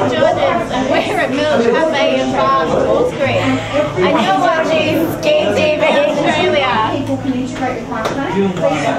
Georges and we're at Milk Cafe in Bath, Wall Street. And you're watching Ski TV Australia.